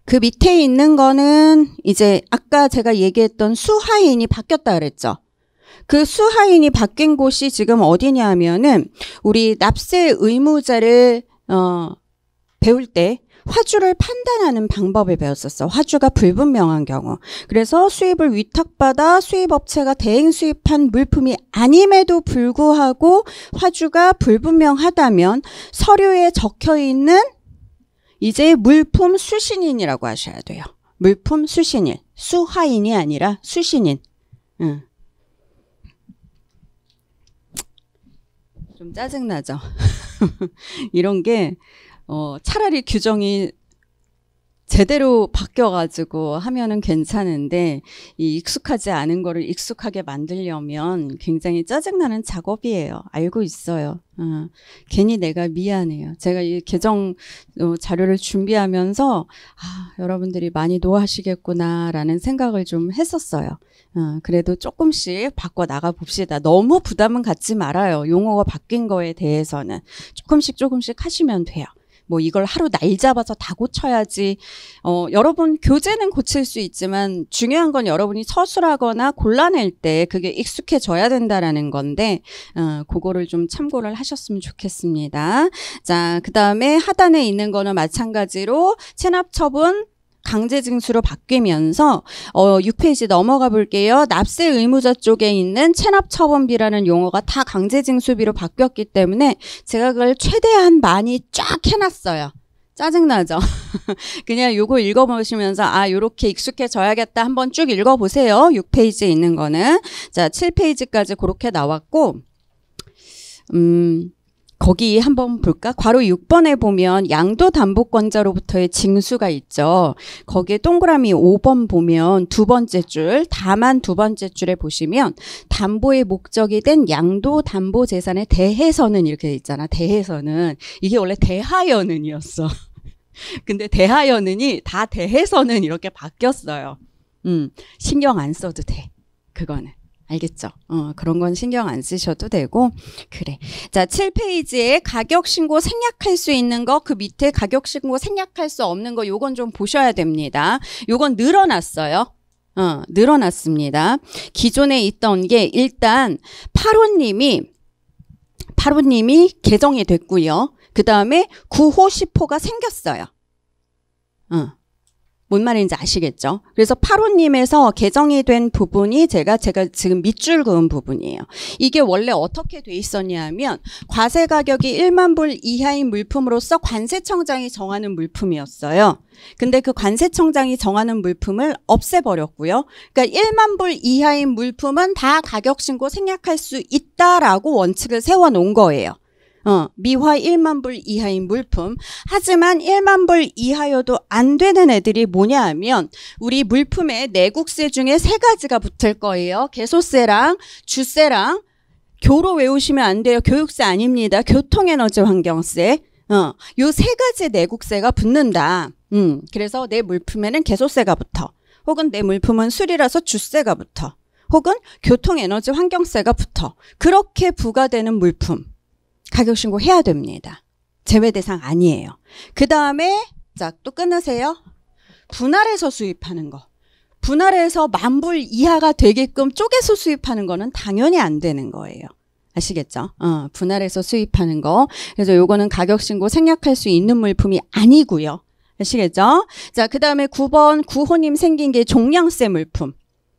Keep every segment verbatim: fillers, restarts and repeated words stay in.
그 밑에 있는 거는 이제 아까 제가 얘기했던 수하인이 바뀌었다 그랬죠. 그 수하인이 바뀐 곳이 지금 어디냐 하면은 우리 납세 의무자를 어, 배울 때 화주를 판단하는 방법을 배웠었어. 화주가 불분명한 경우. 그래서 수입을 위탁받아 수입업체가 대행 수입한 물품이 아님에도 불구하고 화주가 불분명하다면 서류에 적혀있는 이제 물품 수신인이라고 하셔야 돼요. 물품 수신인. 수하인이 아니라 수신인. 응. 좀 짜증나죠? 이런 게 어, 차라리 규정이 제대로 바뀌어가지고 하면은 괜찮은데 이 익숙하지 않은 거를 익숙하게 만들려면 굉장히 짜증나는 작업이에요. 알고 있어요. 어, 괜히 내가 미안해요. 제가 이 개정 어, 자료를 준비하면서 아, 여러분들이 많이 노하시겠구나라는 생각을 좀 했었어요. 어, 그래도 조금씩 바꿔 나가 봅시다. 너무 부담은 갖지 말아요. 용어가 바뀐 거에 대해서는 조금씩 조금씩 하시면 돼요. 뭐 이걸 하루 날 잡아서 다 고쳐야지. 어, 여러분 교재는 고칠 수 있지만 중요한 건 여러분이 서술하거나 골라낼 때 그게 익숙해져야 된다라는 건데 어, 그거를 좀 참고를 하셨으면 좋겠습니다. 자, 그 다음에 하단에 있는 거는 마찬가지로 체납처분 강제징수로 바뀌면서 어, 육 페이지 넘어가 볼게요. 납세 의무자 쪽에 있는 체납처분비라는 용어가 다 강제징수비로 바뀌었기 때문에 제가 그걸 최대한 많이 쫙 해놨어요. 짜증나죠? 그냥 요거 읽어보시면서 아 요렇게 익숙해져야겠다 한번 쭉 읽어보세요. 육 페이지에 있는 거는. 자, 칠 페이지까지 그렇게 나왔고 음... 거기 한번 볼까? 괄호 육 번에 보면 양도담보권자로부터의 징수가 있죠. 거기에 동그라미 오 번 보면 두 번째 줄, 다만 두 번째 줄에 보시면 담보의 목적이 된 양도담보재산에 대해서는 이렇게 돼 있잖아. 대해서는. 이게 원래 대하여는이었어. 근데 대하여는이 다 대해서는 이렇게 바뀌었어요. 음, 신경 안 써도 돼. 그거는. 알겠죠? 어, 그런 건 신경 안 쓰셔도 되고. 그래. 자, 칠 페이지에 가격신고 생략할 수 있는 거, 그 밑에 가격신고 생략할 수 없는 거, 요건 좀 보셔야 됩니다. 요건 늘어났어요. 어, 늘어났습니다. 기존에 있던 게 일단 팔 호님이, 팔 호님이 개정이 됐고요. 그 다음에 구 호, 십 호가 생겼어요. 어. 뭔 말인지 아시겠죠? 그래서 팔 호님에서 개정이 된 부분이 제가 제가 지금 밑줄 그은 부분이에요. 이게 원래 어떻게 돼 있었냐 하면 과세 가격이 일만 불 이하인 물품으로서 관세청장이 정하는 물품이었어요. 근데 그 관세청장이 정하는 물품을 없애버렸고요. 그러니까 일만 불 이하인 물품은 다 가격신고 생략할 수 있다라고 원칙을 세워놓은 거예요. 어, 미화 일만 불 이하인 물품. 하지만 일만 불 이하여도 안 되는 애들이 뭐냐 하면 우리 물품의 내국세 중에 세 가지가 붙을 거예요. 개소세랑 주세랑 교로 외우시면 안 돼요. 교육세 아닙니다. 교통에너지 환경세. 어, 요 세 가지 내국세가 붙는다. 음, 그래서 내 물품에는 개소세가 붙어. 혹은 내 물품은 수리라서 주세가 붙어. 혹은 교통에너지 환경세가 붙어. 그렇게 부과되는 물품. 가격신고 해야 됩니다. 제외 대상 아니에요. 그 다음에 자, 또 끊으세요. 분할해서 수입하는 거. 분할해서 만불 이하가 되게끔 쪼개서 수입하는 거는 당연히 안 되는 거예요. 아시겠죠? 어, 분할해서 수입하는 거. 그래서 요거는 가격신고 생략할 수 있는 물품이 아니고요. 아시겠죠? 자, 그 다음에 구 번 구 호님 생긴 게 종량세 물품.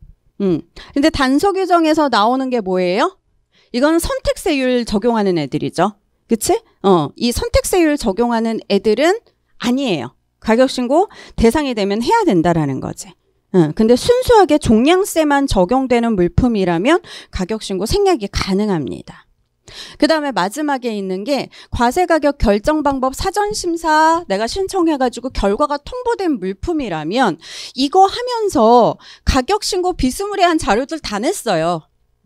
음. 근데 단서 규정에서 나오는 게 뭐예요? 이건 선택세율 적용하는 애들이죠. 그치? 어, 이 선택세율 적용하는 애들은 아니에요. 가격신고 대상이 되면 해야 된다라는 거지. 어, 근데 순수하게 종량세만 적용되는 물품이라면 가격신고 생략이 가능합니다. 그 다음에 마지막에 있는 게 과세가격 결정방법 사전심사 내가 신청해가지고 결과가 통보된 물품이라면 이거 하면서 가격신고 비스무리한 자료들 다 냈어요.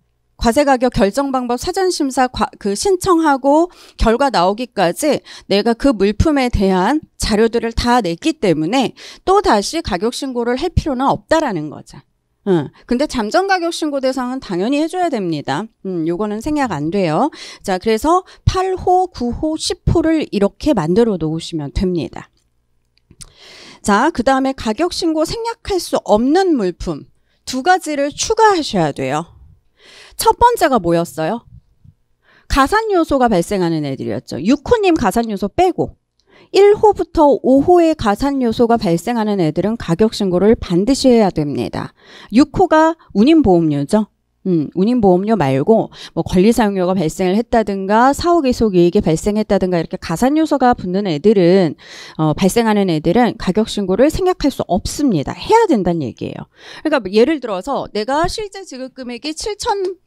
과세가격 결정방법 사전심사 과, 그 신청하고 결과 나오기까지 내가 그 물품에 대한 자료들을 다 냈기 때문에 또 다시 가격신고를 할 필요는 없다라는 거죠. 응. 근데 잠정가격신고 대상은 당연히 해줘야 됩니다. 음, 요거는 생략 안 돼요. 자, 그래서 팔 호, 구 호, 십 호를 이렇게 만들어 놓으시면 됩니다. 자, 그 다음에 가격신고 생략할 수 없는 물품 두 가지를 추가하셔야 돼요. 첫 번째가 뭐였어요? 가산요소가 발생하는 애들이었죠. 육 호님 가산요소 빼고 일 호부터 오 호의 가산요소가 발생하는 애들은 가격신고를 반드시 해야 됩니다. 육 호가 운임보험료죠. 음, 운임보험료 말고 뭐 권리사용료가 발생을 했다든가 사후계속이익이 발생했다든가 이렇게 가산요소가 붙는 애들은 어, 발생하는 애들은 가격신고를 생략할 수 없습니다. 해야 된다는 얘기예요. 그러니까 예를 들어서 내가 실제 지급금액이 칠천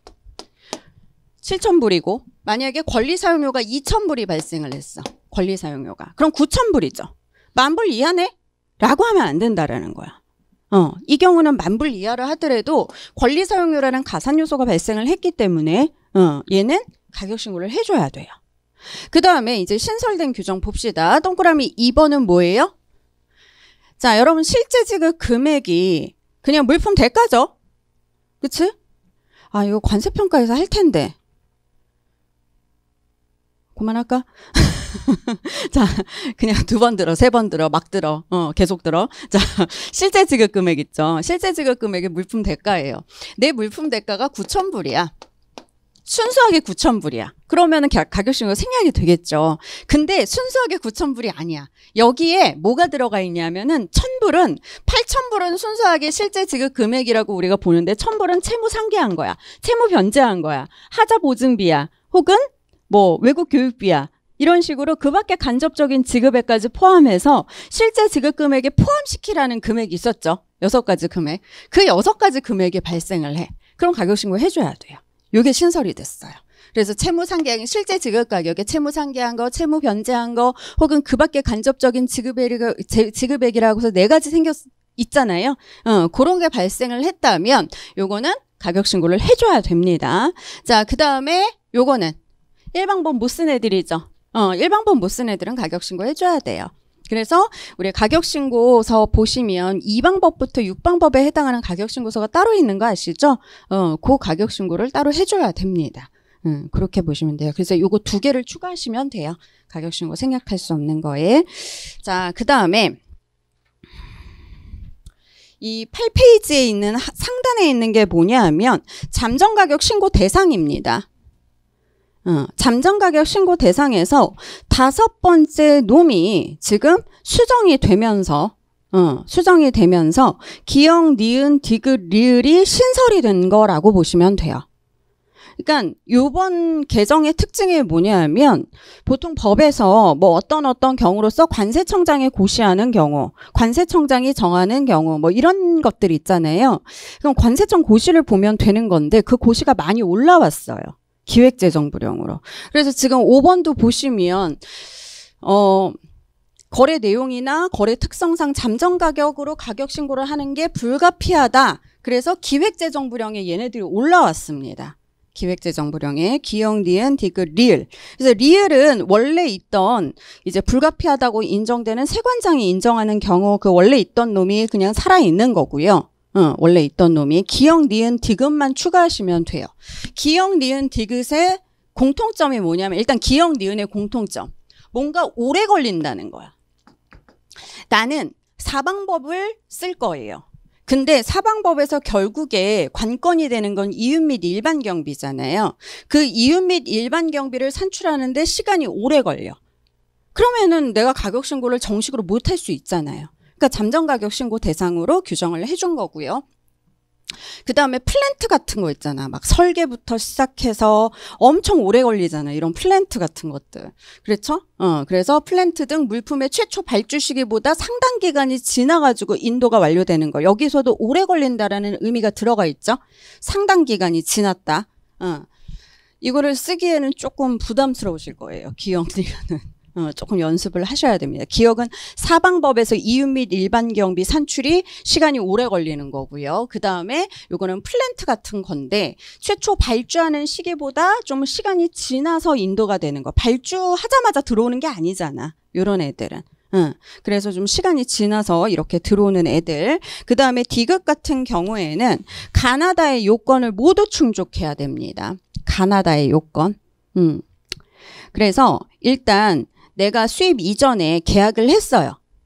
불이고 만약에 권리사용료가 이천 불이 발생을 했어. 권리사용료가. 그럼 구천 불이죠. 만 불 이하네? 라고 하면 안 된다라는 거야. 어, 이 경우는 만 불 이하를 하더라도 권리사용료라는 가산요소가 발생을 했기 때문에 어, 얘는 가격신고를 해줘야 돼요. 그 다음에 이제 신설된 규정 봅시다. 동그라미 이 번은 뭐예요? 자, 여러분 실제 지급 금액이 그냥 물품 대가죠? 그치? 아, 이거 관세평가에서 할 텐데. 그만할까? 자, 그냥 두 번 들어, 세 번 들어, 막 들어, 어, 계속 들어. 자, 실제 지급 금액 있죠. 실제 지급 금액이 물품 대가예요. 내 물품 대가가 구천 불이야. 순수하게 구천 불이야. 그러면은 가격신고 생략이 되겠죠. 근데 순수하게 구천 불이 아니야. 여기에 뭐가 들어가 있냐면은 천 불은 팔천 불은 순수하게 실제 지급 금액이라고 우리가 보는데 천 불은 채무 상계한 거야. 채무 변제한 거야. 하자 보증비야. 혹은 뭐 외국 교육비야. 이런 식으로 그 밖에 간접적인 지급액까지 포함해서 실제 지급 금액에 포함시키라는 금액이 있었죠. 여섯 가지 금액. 그 여섯 가지 금액이 발생을 해. 그럼 가격신고 해줘야 돼요. 이게 신설이 됐어요. 그래서 채무 상계한 실제 지급 가격에 채무 상계한 거, 채무 변제한 거, 혹은 그 밖에 간접적인 지급액, 지급액이라고 해서 네 가지 생겼 있잖아요. 어, 그런 게 발생을 했다면 요거는 가격신고를 해줘야 됩니다. 자, 그 다음에 요거는 일방법 못 쓴 애들이죠. 어, 일방법 못 쓴 애들은 가격신고 해줘야 돼요. 그래서 우리 가격신고서 보시면 이 방법부터 육 방법에 해당하는 가격신고서가 따로 있는 거 아시죠? 어, 그 가격신고를 따로 해줘야 됩니다. 음, 그렇게 보시면 돼요. 그래서 요거 두 개를 추가하시면 돼요. 가격신고 생략할 수 없는 거에. 자, 그 다음에 이 팔 페이지에 있는 상단에 있는 게 뭐냐 하면 잠정가격 신고 대상입니다. 어, 잠정가격 신고 대상에서 다섯 번째 놈이 지금 수정이 되면서 어, 수정이 되면서 기역, 니은, 디귿, 리을이 신설이 된 거라고 보시면 돼요. 그러니까 요번 개정의 특징이 뭐냐면 보통 법에서 뭐 어떤 어떤 경우로서 관세청장에 고시하는 경우, 관세청장이 정하는 경우 뭐 이런 것들 있잖아요. 그럼 관세청 고시를 보면 되는 건데 그 고시가 많이 올라왔어요. 기획재정부령으로. 그래서 지금 오 번도 보시면 어 거래 내용이나 거래 특성상 잠정가격으로 가격신고를 하는 게 불가피하다. 그래서 기획재정부령에 얘네들이 올라왔습니다. 기획재정부령에 기역, 니은, 디귿, 리을. 그래서 리을은 원래 있던 이제 불가피하다고 인정되는 세관장이 인정하는 경우 그 원래 있던 놈이 그냥 살아있는 거고요. 어, 원래 있던 놈이 기역, 니은, 디귿만 추가하시면 돼요. 기역, 니은, 디귿의 공통점이 뭐냐면 일단 기역, 니은의 공통점. 뭔가 오래 걸린다는 거야. 나는 사방법을 쓸 거예요. 근데 사방법에서 결국에 관건이 되는 건 이윤 및 일반 경비잖아요. 그 이윤 및 일반 경비를 산출하는데 시간이 오래 걸려. 그러면은 내가 가격신고를 정식으로 못 할 수 있잖아요. 그러니까 잠정가격신고 대상으로 규정을 해준 거고요. 그 다음에 플랜트 같은 거 있잖아. 막 설계부터 시작해서 엄청 오래 걸리잖아. 이런 플랜트 같은 것들. 그렇죠? 어, 그래서 플랜트 등 물품의 최초 발주 시기보다 상당 기간이 지나가지고 인도가 완료되는 거. 여기서도 오래 걸린다라는 의미가 들어가 있죠. 상당 기간이 지났다. 어. 이거를 쓰기에는 조금 부담스러우실 거예요. 기억 니은은. 어, 조금 연습을 하셔야 됩니다. 기역은 사방법에서 이윤 및 일반 경비 산출이 시간이 오래 걸리는 거고요. 그 다음에 요거는 플랜트 같은 건데 최초 발주하는 시기보다 좀 시간이 지나서 인도가 되는 거. 발주하자마자 들어오는 게 아니잖아. 요런 애들은. 응. 그래서 좀 시간이 지나서 이렇게 들어오는 애들. 그 다음에 디귿 같은 경우에는 가나다의 요건을 모두 충족해야 됩니다. 가나다의 요건. 음. 그래서 일단 내가 수입 이전에 계약을 했어요.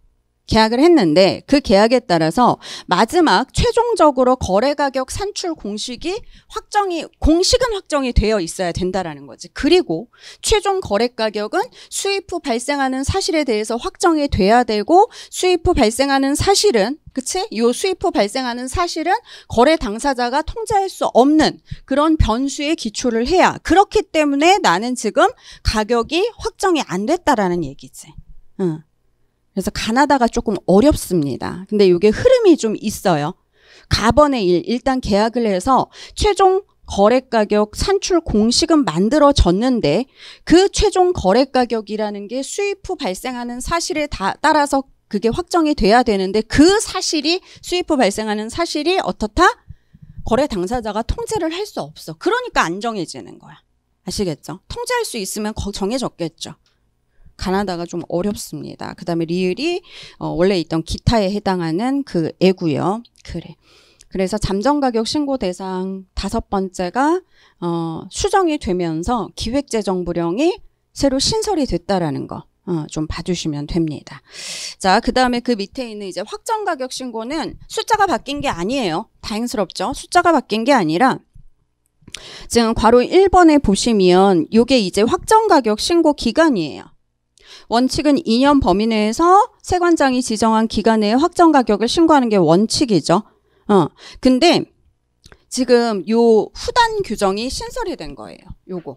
계약을 했는데 그 계약에 따라서 마지막 최종적으로 거래가격 산출 공식이 확정이 공식은 확정이 되어 있어야 된다라는 거지. 그리고 최종 거래가격은 수입 후 발생하는 사실에 대해서 확정이 돼야 되고 수입 후 발생하는 사실은 그치? 요 수입 후 발생하는 사실은 거래 당사자가 통제할 수 없는 그런 변수에 기초를 해야 그렇기 때문에 나는 지금 가격이 확정이 안 됐다라는 얘기지. 응. 그래서 가나다가 조금 어렵습니다. 근데 이게 흐름이 좀 있어요. 가번의 일, 일단 계약을 해서 최종 거래가격 산출 공식은 만들어졌는데 그 최종 거래가격이라는 게 수입 후 발생하는 사실에 다, 따라서 그게 확정이 돼야 되는데 그 사실이 수입 후 발생하는 사실이 어떻다? 거래 당사자가 통제를 할 수 없어. 그러니까 안 정해지는 거야. 아시겠죠? 통제할 수 있으면 정해졌겠죠. 가나다가 좀 어렵습니다. 그 다음에 리을이 어, 원래 있던 기타에 해당하는 그 애고요. 그래. 그래서 잠정가격 신고 대상 다섯 번째가 어, 수정이 되면서 기획재정부령이 새로 신설이 됐다라는 거. 어, 좀 봐주시면 됩니다. 자, 그 다음에 그 밑에 있는 이제 확정가격 신고는 숫자가 바뀐 게 아니에요. 다행스럽죠? 숫자가 바뀐 게 아니라 지금 괄호 일 번에 보시면 요게 이제 확정가격 신고 기간이에요. 원칙은 이 년 범위 내에서 세관장이 지정한 기간 내에 확정 가격을 신고하는 게 원칙이죠. 어. 근데 지금 요 후단 규정이 신설이 된 거예요. 요거.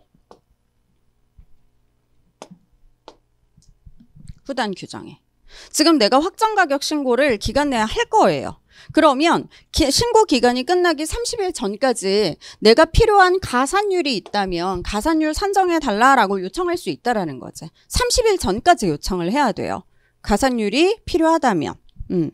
후단 규정에. 지금 내가 확정 가격 신고를 기간 내에 할 거예요. 그러면 기, 신고 기간이 끝나기 삼십 일 전까지 내가 필요한 가산율이 있다면 가산율 산정해 달라라고 요청할 수 있다라는 거지. 삼십 일 전까지 요청을 해야 돼요. 가산율이 필요하다면. 음.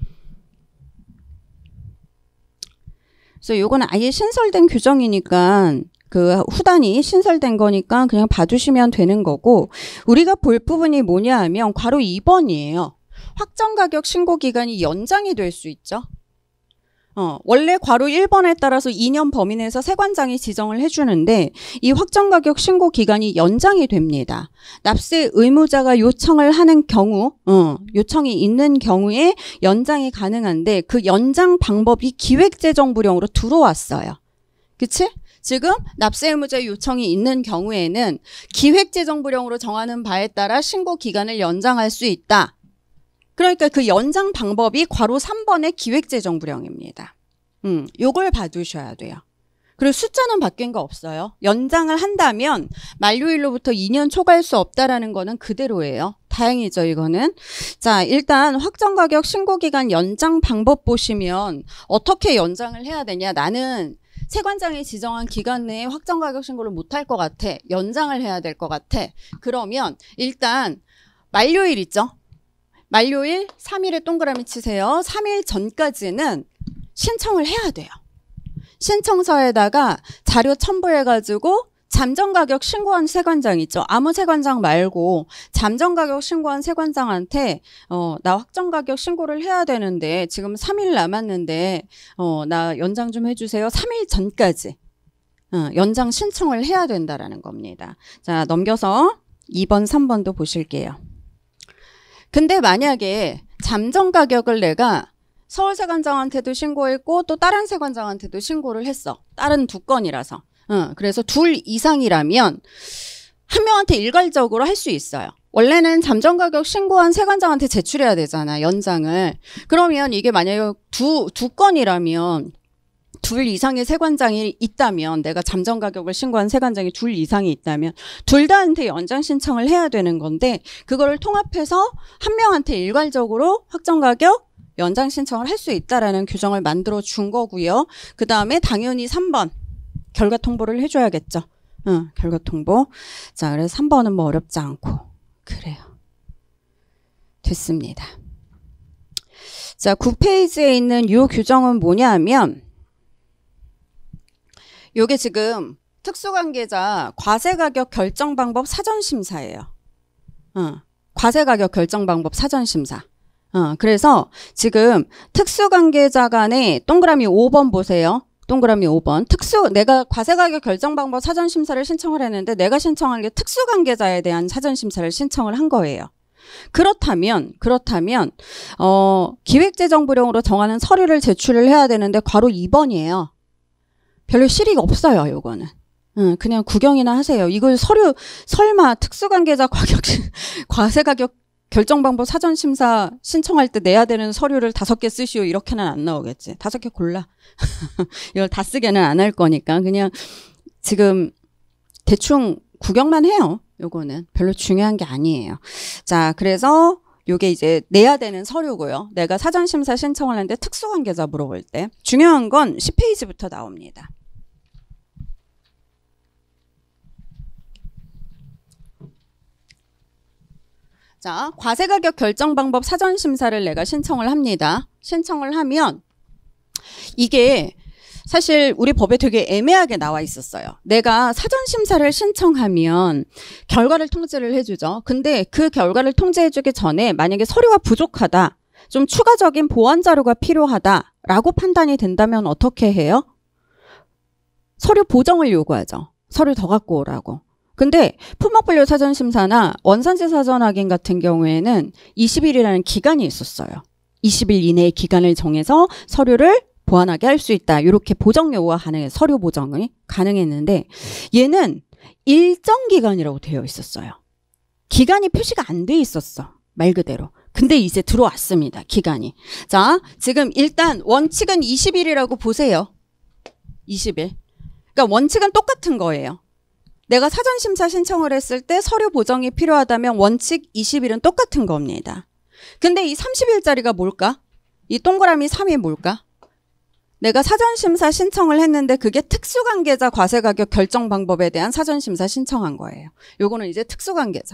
그래서 요거는 아예 신설된 규정이니까 그 후단이 신설된 거니까 그냥 봐주시면 되는 거고 우리가 볼 부분이 뭐냐 하면 괄호 이 번이에요. 확정가격 신고기간이 연장이 될 수 있죠. 어, 원래 괄호 일 번에 따라서 이 년 범위 내에서 세관장이 지정을 해주는데 이 확정가격 신고기간이 연장이 됩니다. 납세 의무자가 요청을 하는 경우 어, 요청이 있는 경우에 연장이 가능한데 그 연장 방법이 기획재정부령으로 들어왔어요. 그치? 지금 납세 의무자의 요청이 있는 경우에는 기획재정부령으로 정하는 바에 따라 신고기간을 연장할 수 있다. 그러니까 그 연장 방법이 괄호 삼 번의 기획재정부령입니다. 음, 요걸 봐두셔야 돼요. 그리고 숫자는 바뀐 거 없어요. 연장을 한다면 만료일로부터 이 년 초과할 수 없다라는 거는 그대로예요. 다행이죠, 이거는. 자, 일단 확정가격 신고기간 연장 방법 보시면 어떻게 연장을 해야 되냐. 나는 세관장이 지정한 기간 내에 확정가격 신고를 못할 것 같아. 연장을 해야 될 것 같아. 그러면 일단 만료일 있죠? 만료일 삼 일에 동그라미 치세요. 삼 일 전까지는 신청을 해야 돼요. 신청서에다가 자료 첨부해가지고 잠정가격 신고한 세관장 있죠. 아무 세관장 말고 잠정가격 신고한 세관장한테 어, 나 확정가격 신고를 해야 되는데 지금 삼 일 남았는데 어, 나 연장 좀 해주세요. 삼 일 전까지 어, 연장 신청을 해야 된다라는 겁니다. 자, 넘겨서 이 번, 삼 번도 보실게요. 근데 만약에 잠정 가격을 내가 서울세관장한테도 신고했고 또 다른 세관장한테도 신고를 했어. 다른 두 건이라서. 어, 그래서 둘 이상이라면 한 명한테 일괄적으로 할 수 있어요. 원래는 잠정 가격 신고한 세관장한테 제출해야 되잖아. 연장을. 그러면 이게 만약에 두, 두 건이라면 둘 이상의 세관장이 있다면 내가 잠정 가격을 신고한 세관장이 둘 이상이 있다면 둘 다한테 연장 신청을 해야 되는 건데 그거를 통합해서 한 명한테 일괄적으로 확정 가격 연장 신청을 할 수 있다라는 규정을 만들어 준 거고요. 그 다음에 당연히 삼 번 결과 통보를 해줘야겠죠. 응, 결과 통보. 자, 그래서 삼 번은 뭐 어렵지 않고 그래요. 됐습니다. 자, 구 페이지에 있는 이 규정은 뭐냐 하면 요게 지금 특수관계자 과세가격 결정방법 사전심사예요. 어, 과세가격 결정방법 사전심사. 어, 그래서 지금 특수관계자 간에 동그라미 오 번 보세요. 동그라미 오 번. 특수, 내가 과세가격 결정방법 사전심사를 신청을 했는데 내가 신청한 게 특수관계자에 대한 사전심사를 신청을 한 거예요. 그렇다면 그렇다면 어, 기획재정부령으로 정하는 서류를 제출을 해야 되는데 괄호 이 번이에요. 별로 실의가 없어요. 요거는. 응, 그냥 구경이나 하세요. 이걸 서류 설마 특수관계자 과격 과세가격 결정방법 사전심사 신청할 때 내야 되는 서류를 다섯 개 쓰시오 이렇게는 안 나오겠지. 다섯 개 골라. 이걸 다 쓰게는 안 할 거니까 그냥 지금 대충 구경만 해요. 요거는 별로 중요한 게 아니에요. 자, 그래서 요게 이제 내야 되는 서류고요. 내가 사전심사 신청을 하는데 특수관계자 물어볼 때 중요한 건 십 페이지부터 나옵니다. 자, 과세가격 결정방법 사전심사를 내가 신청을 합니다. 신청을 하면 이게 사실 우리 법에 되게 애매하게 나와 있었어요. 내가 사전심사를 신청하면 결과를 통지를 해주죠. 근데 그 결과를 통지해주기 전에 만약에 서류가 부족하다, 좀 추가적인 보완 자료가 필요하다라고 판단이 된다면 어떻게 해요? 서류 보정을 요구하죠. 서류 더 갖고 오라고. 근데 품목분류 사전심사나 원산지 사전 확인 같은 경우에는 이십 일이라는 기간이 있었어요. 이십 일 이내의 기간을 정해서 서류를 보완하게 할 수 있다. 이렇게 보정 요구가 가능해. 서류 보정이 가능했는데 얘는 일정 기간이라고 되어 있었어요. 기간이 표시가 안 돼 있었어. 말 그대로. 근데 이제 들어왔습니다. 기간이. 자, 지금 일단 원칙은 이십 일이라고 보세요. 이십 일. 그러니까 원칙은 똑같은 거예요. 내가 사전심사 신청을 했을 때 서류 보정이 필요하다면 원칙 이십 일은 똑같은 겁니다. 근데 이 삼십 일짜리가 뭘까? 이 동그라미 삼이 뭘까? 내가 사전심사 신청을 했는데 그게 특수관계자 과세가격 결정 방법에 대한 사전심사 신청한 거예요. 요거는 이제 특수관계자.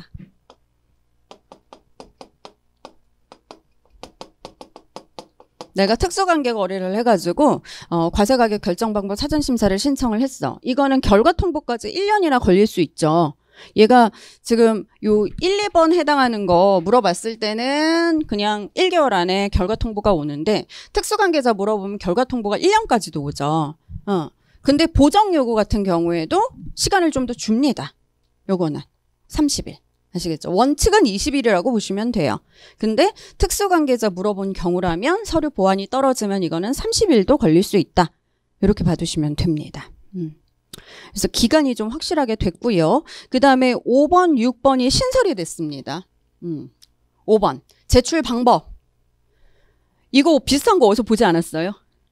내가 특수관계 거래를 해가지고 어, 과세가격 결정 방법 사전심사를 신청을 했어. 이거는 결과 통보까지 일 년이나 걸릴 수 있죠. 얘가 지금 요 일, 이 번 해당하는 거 물어봤을 때는 그냥 일 개월 안에 결과 통보가 오는데 특수관계자 물어보면 결과 통보가 일 년까지도 오죠. 어. 근데 보정 요구 같은 경우에도 시간을 좀 더 줍니다. 요거는 삼십 일. 아시겠죠? 원칙은 이십 일이라고 보시면 돼요. 근데 특수관계자 물어본 경우라면 서류 보완이 떨어지면 이거는 삼십 일도 걸릴 수 있다. 이렇게 봐두시면 됩니다. 음. 그래서 기간이 좀 확실하게 됐고요. 그 다음에 오 번, 육 번이 신설이 됐습니다. 음. 오 번. 제출 방법. 이거 비슷한 거 어디서 보지 않았어요?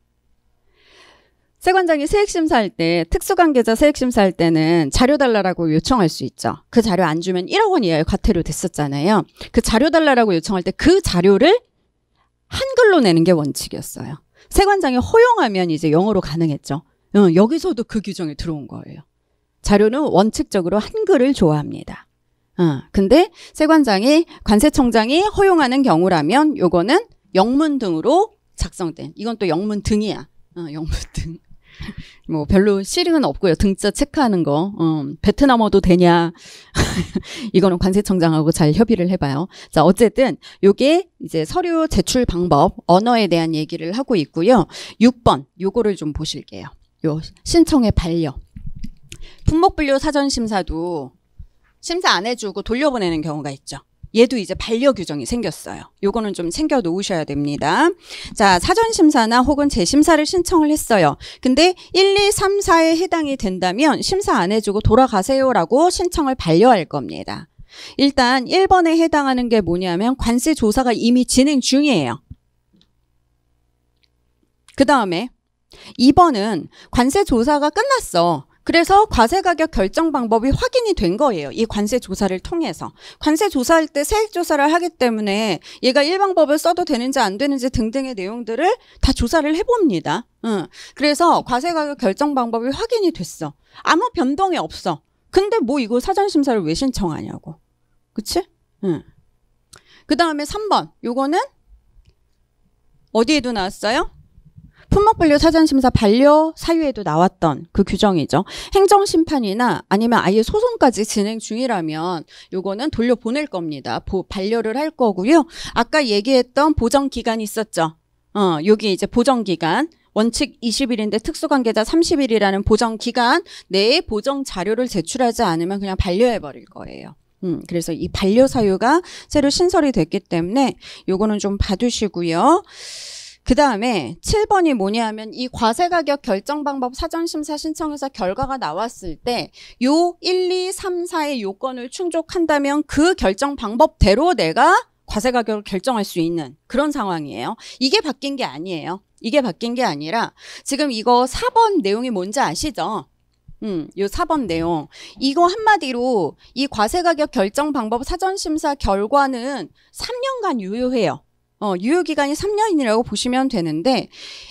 세관장이 세액심사할 때, 특수관계자 세액심사할 때는 자료 달라라고 요청할 수 있죠. 그 자료 안 주면 일억 원 이하의 과태료 됐었잖아요. 그 자료 달라라고 요청할 때 그 자료를 한글로 내는 게 원칙이었어요. 세관장이 허용하면 이제 영어로 가능했죠. 어, 여기서도 그 규정이 들어온 거예요. 자료는 원칙적으로 한글을 좋아합니다. 어, 근데 세관장이 관세청장이 허용하는 경우라면 요거는 영문 등으로 작성된, 이건 또 영문 등이야. 어, 영문 등. 뭐 별로 실익은 없고요. 등자 체크하는 거. 어, 베트남어도 되냐. 이거는 관세청장하고 잘 협의를 해봐요. 자, 어쨌든 요게 이제 서류 제출 방법, 언어에 대한 얘기를 하고 있고요. 육 번 요거를 좀 보실게요. 요 신청의 반려. 품목분류 사전심사도 심사 안 해주고 돌려보내는 경우가 있죠. 얘도 이제 반려 규정이 생겼어요. 요거는 좀 챙겨 놓으셔야 됩니다. 자, 사전심사나 혹은 재심사를 신청을 했어요. 근데 일, 이, 삼, 사에 해당이 된다면 심사 안 해주고 돌아가세요라고 신청을 반려할 겁니다. 일단 일 번에 해당하는 게 뭐냐면 관세 조사가 이미 진행 중이에요. 그 다음에 이 번은 관세 조사가 끝났어. 그래서 과세가격 결정 방법이 확인이 된 거예요. 이 관세 조사를 통해서. 관세 조사할 때 세액 조사를 하기 때문에 얘가 일방법을 써도 되는지 안 되는지 등등의 내용들을 다 조사를 해봅니다. 응. 그래서 과세가격 결정 방법이 확인이 됐어. 아무 변동이 없어. 근데 뭐 이거 사전심사를 왜 신청하냐고. 그치? 응. 그 다음에 삼 번. 요거는 어디에도 나왔어요? 품목분류 사전심사 반려 사유에도 나왔던 그 규정이죠. 행정심판이나 아니면 아예 소송까지 진행 중이라면 요거는 돌려보낼 겁니다. 보, 반려를 할 거고요. 아까 얘기했던 보정기간이 있었죠. 어, 여기 이제 보정기간. 원칙 이십 일인데 특수관계자 삼십 일이라는 보정기간 내에 보정자료를 제출하지 않으면 그냥 반려해버릴 거예요. 음, 그래서 이 반려사유가 새로 신설이 됐기 때문에 요거는 좀 봐두시고요. 그 다음에 칠 번이 뭐냐 하면 이 과세가격 결정방법 사전심사 신청에서 결과가 나왔을 때 요 일, 이, 삼, 사의 요건을 충족한다면 그 결정 방법대로 내가 과세가격을 결정할 수 있는 그런 상황이에요. 이게 바뀐 게 아니에요. 이게 바뀐 게 아니라 지금 이거 사 번 내용이 뭔지 아시죠? 음, 요 사 번 내용. 이거 한마디로 이 과세가격 결정 방법 사전심사 결과는 삼 년간 유효해요. 어, 유효기간이 삼 년이라고 보시면 되는데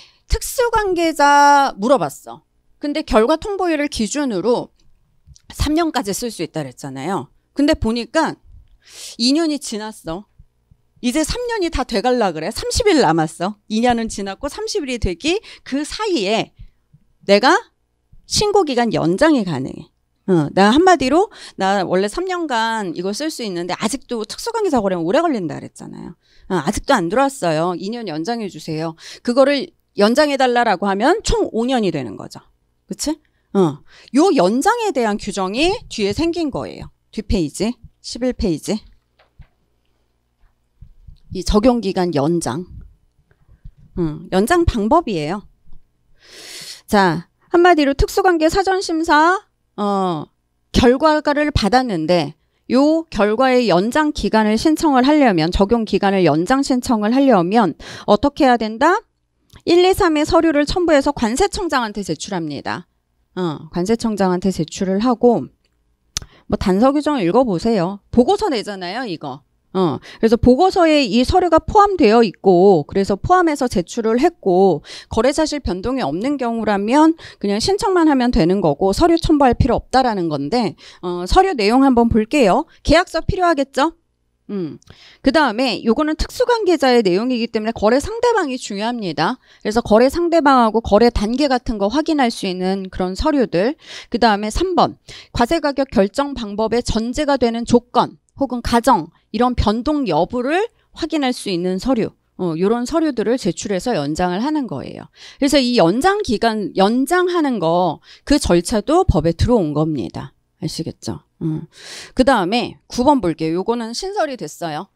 특수관계자 물어봤어. 근데 결과 통보일을 기준으로 삼 년까지 쓸 수 있다 그랬잖아요. 근데 보니까 이 년이 지났어. 이제 삼 년이 다 돼갈라 그래. 삼십 일 남았어. 이 년은 지났고 삼십 일이 되기 그 사이에 내가 신고기간 연장이 가능해. 어, 나 한마디로 나 원래 삼 년간 이거 쓸 수 있는데 아직도 특수관계자 거래면 오래 걸린다 그랬잖아요. 어, 아직도 안 들어왔어요. 이 년 연장해 주세요. 그거를 연장해 달라라고 하면 총 오 년이 되는 거죠. 그치? 어, 요 연장에 대한 규정이 뒤에 생긴 거예요. 뒷페이지 십일 페이지. 이 적용기간 연장. 음, 연장 방법이에요. 자, 한마디로 특수관계 사전심사 어, 결과를 받았는데 요 결과의 연장 기간을 신청을 하려면 적용 기간을 연장 신청을 하려면 어떻게 해야 된다? 일, 이, 삼의 서류를 첨부해서 관세청장한테 제출합니다. 어, 관세청장한테 제출을 하고 뭐 단서 규정 읽어보세요. 보고서 내잖아요, 이거. 어, 그래서 보고서에 이 서류가 포함되어 있고 그래서 포함해서 제출을 했고 거래 사실 변동이 없는 경우라면 그냥 신청만 하면 되는 거고 서류 첨부할 필요 없다라는 건데 어, 서류 내용 한번 볼게요. 계약서 필요하겠죠? 음. 그 다음에 요거는 특수관계자의 내용이기 때문에 거래 상대방이 중요합니다. 그래서 거래 상대방하고 거래 단계 같은 거 확인할 수 있는 그런 서류들. 그 다음에 삼 번 과세가격 결정 방법의 전제가 되는 조건 혹은 가정 이런 변동 여부를 확인할 수 있는 서류, 어, 이런 서류들을 제출해서 연장을 하는 거예요. 그래서 이 연장 기간, 연장하는 거, 그 절차도 법에 들어온 겁니다. 아시겠죠? 음. 그 다음에 구 번 볼게요. 요거는 신설이 됐어요.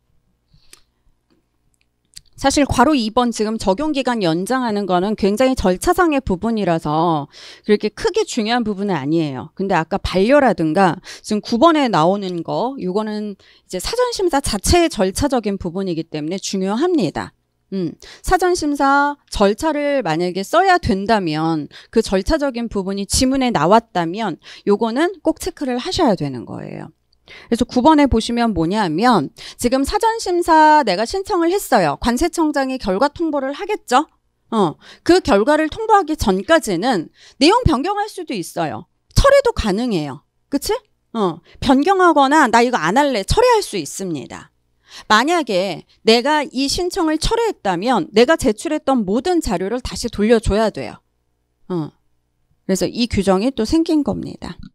사실 괄호 이 번 지금 적용기간 연장하는 거는 굉장히 절차상의 부분이라서 그렇게 크게 중요한 부분은 아니에요. 근데 아까 반려라든가 지금 구 번에 나오는 거 요거는 이제 사전심사 자체의 절차적인 부분이기 때문에 중요합니다. 음, 사전심사 절차를 만약에 써야 된다면 그 절차적인 부분이 지문에 나왔다면 요거는 꼭 체크를 하셔야 되는 거예요. 그래서 구 번에 보시면 뭐냐 하면 지금 사전심사 내가 신청을 했어요. 관세청장이 결과 통보를 하겠죠? 어, 그 결과를 통보하기 전까지는 내용 변경할 수도 있어요. 철회도 가능해요. 그치? 어, 변경하거나 나 이거 안 할래 철회할 수 있습니다. 만약에 내가 이 신청을 철회했다면 내가 제출했던 모든 자료를 다시 돌려줘야 돼요. 어, 그래서 이 규정이 또 생긴 겁니다.